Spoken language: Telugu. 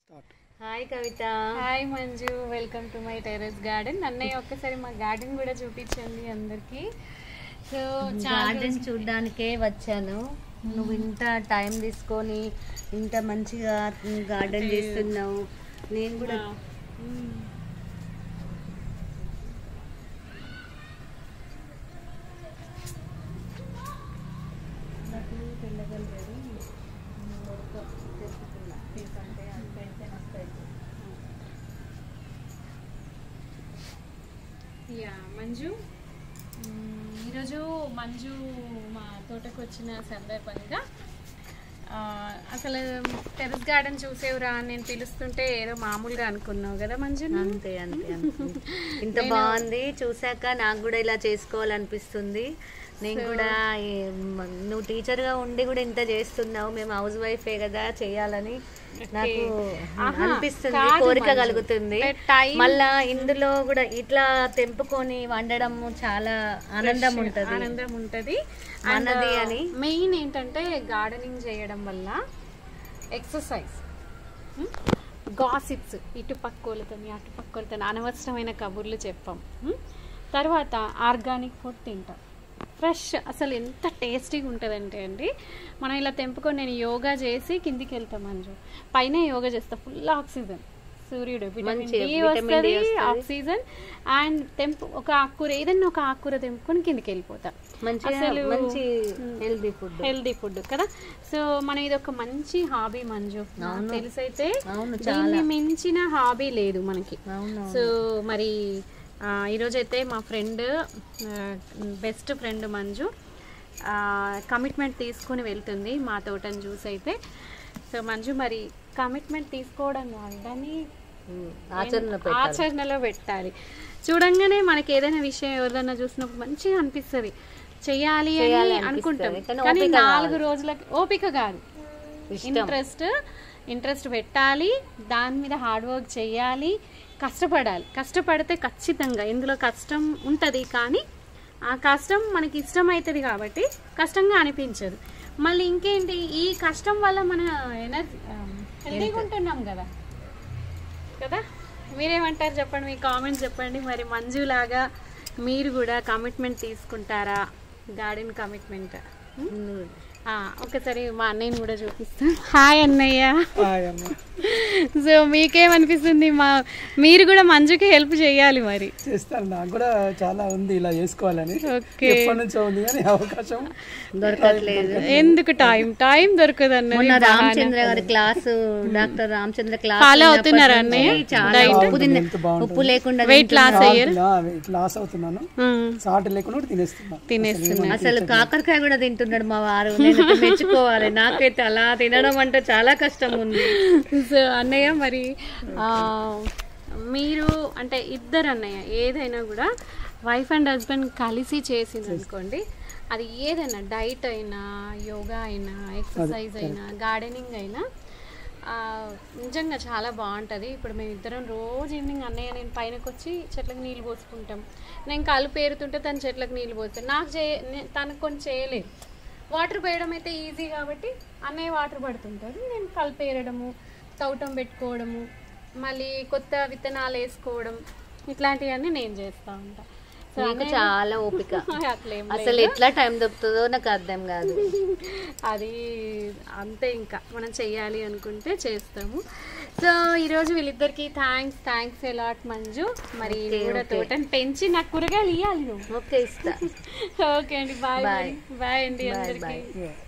Start. Hi Kavitha. Hi Manju, welcome to my terrace garden. అన్నయ్య ఒక్కసారి మా గార్డెన్ కూడా చూపించండి అందరికి. సో గార్డెన్ చూడడానికే వచ్చాను. నువ్వు ఇంత టైం తీసుకొని ఇంత మంచిగా గార్డెన్ చేస్తున్నావు. నేను కూడా యా మంజు, ఈరోజు మంజు మా తోటకు వచ్చిన సందర్భంగా అసలు టెర్రస్ గార్డెన్ చూసేవురా అని నేను పిలుస్తుంటే ఏదో మామూలుగా అనుకున్నావు కదా మంజు? అంతే అంతే ఇంత బాగుంది. చూసాక నాకు కూడా ఇలా చేసుకోవాలనిపిస్తుంది. నేను కూడా నువ్వు టీచర్గా ఉండి కూడా ఇంత చేస్తున్నావు. మేము హౌస్ వైఫే కదా, చేయాలని నాకు అనిపిస్తుంది, కోరిక కలుగుతుంది. మళ్ళా ఇందులో కూడా ఇట్లా తెంపుకొని వండడం చాలా ఆనందం ఉంటది అన్నది అని. మెయిన్ ఏంటంటే గార్డెనింగ్ చేయడం వల్ల ఎక్సర్సైజ్, గాసిప్స్, ఇటు పక్కోళ్ళతోని అటు పక్కోళ్ళతో అనవసరమైన కబుర్లు చెప్పాం. తర్వాత ఆర్గానిక్ ఫుడ్ తింటాం, ఫ్రెష్. అసలు ఎంత టేస్టీగా ఉంటుందంటే అండి, మనం ఇలా తెంపుకొని నేను యోగా చేసి కిందికి వెళ్తాం మంజు, పైన యోగా చేస్తా. ఫుల్ ఆక్సిజన్, సూర్యుడు విటమిన్ డి వస్తుంది, ఆక్సిజన్. అండ్ ఒక ఆకుకూర, ఏదైనా ఒక ఆకుకూర తెంపుకొని కిందికి వెళ్ళిపోతా. అసలు హెల్దీ ఫుడ్ కదా. సో మనం ఇది ఒక మంచి హాబీ మంజు, తెలిసైతే దీన్ని మించిన హాబీ లేదు మనకి. సో మరి ఈరోజైతే మా friend, best friend Manju commitment తీసుకుని వెళ్తుంది మా తోటను చూసి అయితే. సో మంజు మరి కమిట్మెంట్ తీసుకోవడం కాదు, దాన్ని ఆచరణలో పెట్టాలి. చూడంగానే మనకి ఏదైనా విషయం ఎవరిదైనా చూసినప్పుడు మంచిగా అనిపిస్తుంది, చెయ్యాలి అని అనుకుంటాం. కానీ 4 రోజులకి ఓపిక కాదు, ఇంట్రెస్ట్ పెట్టాలి, దాని మీద హార్డ్ వర్క్ చేయాలి, కష్టపడాలి. కష్టపడితే ఖచ్చితంగా ఇందులో కష్టం ఉంటుంది, కానీ ఆ కష్టం మనకి ఇష్టం అవుతుంది కాబట్టి కష్టంగా అనిపించదు. మళ్ళీ ఇంకేంటి, ఈ కష్టం వల్ల మన ఎనర్జీ హెల్తీగా ఉంటున్నాం కదా. మీరేమంటారు చెప్పండి, మీ కామెంట్స్ చెప్పండి. మరి మంజులాగా మీరు కూడా కమిట్మెంట్ తీసుకుంటారా, గార్డెన్ కమిట్మెంట్? ఒకసారి మా అన్నయ్యని కూడా చూపిస్తాను. హాయ్ అన్నయ్య. సో మీకేమనిపిస్తుంది, మీరు కూడా మంజుకి హెల్ప్ చేయాలి? మరి చేస్తాను, నాకు కూడా చాలా ఉంది ఇలా చేసుకోవాలని. ఎప్పటి నుంచో ఉంది కానీ అవకాశం దొరకట్లేదు. ఎందుకు టైం దొరకదు అన్నయ్య. రామచంద్ర గారి class, doctor Ramachandra class follow అవుతున్నారు అన్నయ్య? ఉప్పు లేకుండా వెయిట్ లాస్ అవుతున్నాను, సాల్ట్ లేకుండా తినేస్తున్నా. అసలు కాకరకాయ కూడా తింటున్నాడు మా వారు, మెచ్చుకోవాలి. నాకైతే అలా తినడం అంటే చాలా కష్టం ఉంది. సో అన్నయ్య మరి మీరు అంటే ఇద్దరు అన్నయ్య ఏదైనా కూడా వైఫ్ అండ్ హస్బెండ్ కలిసి చేసింది అనుకోండి, అది ఏదైనా డైట్ అయినా, యోగా అయినా, ఎక్సర్సైజ్ అయినా, గార్డెనింగ్ అయినా నిజంగా చాలా బాగుంటుంది. ఇప్పుడు మేము ఇద్దరం రోజు ఈవినింగ్ అన్నయ్య నేను పైనకి వచ్చి చెట్లకు నీళ్ళు పోసుకుంటాం. నేను కళ్ళు పేరుతుంటే తను చెట్లకు నీళ్ళు పోస్తాను. తనకు కొంచెం చేయలేదు. వాటర్ పోయడం అయితే ఈజీ కాబట్టి అన్నయ్య వాటర్ పడుతుంటారు, నేను కలిపేయడము, తవ్వటం పెట్టుకోవడము, మళ్ళీ కొత్త విత్తనాలు వేసుకోవడం, ఇట్లాంటివన్నీ నేను చేస్తూ ఉంటాను. చాలా ఓపిక, అసలు ఎట్లా టైం దొరుకుతుందో నాకు అర్థం కాదు. అది అంతే, ఇంకా మనం చెయ్యాలి అనుకుంటే చేస్తాము. సో ఈరోజు వీళ్ళిద్దరికి థ్యాంక్స్ ఎలాట్ మంజు. మరి కూడా తోటని పెంచి నాకు కూరగాయలు ఇవ్వాలి. ఓకే, ఇస్తా. ఓకే అండి, బాయ్ అండి అందరికి.